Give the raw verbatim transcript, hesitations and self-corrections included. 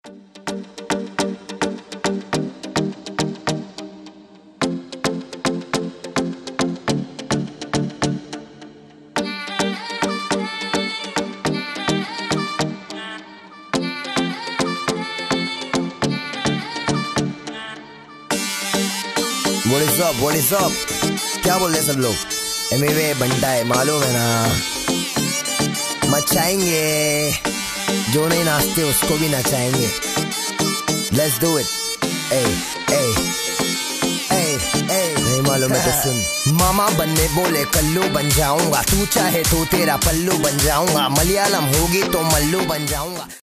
What is up? What is up? क्या बोल रहे सब लोग? एमवे बंटा है, मालूम है ना? मचाएंगे, जो नहीं नाचते उसको भी नचाएंगे। Let's do it. Hey, hey, hey, hey. नहीं मालूम है तो सुन। मामा बनने बोले कल्लू बन जाऊंगा, तू चाहे तो तेरा पल्लू बन जाऊंगा, मलयालम होगी तो मल्लू बन जाऊंगा।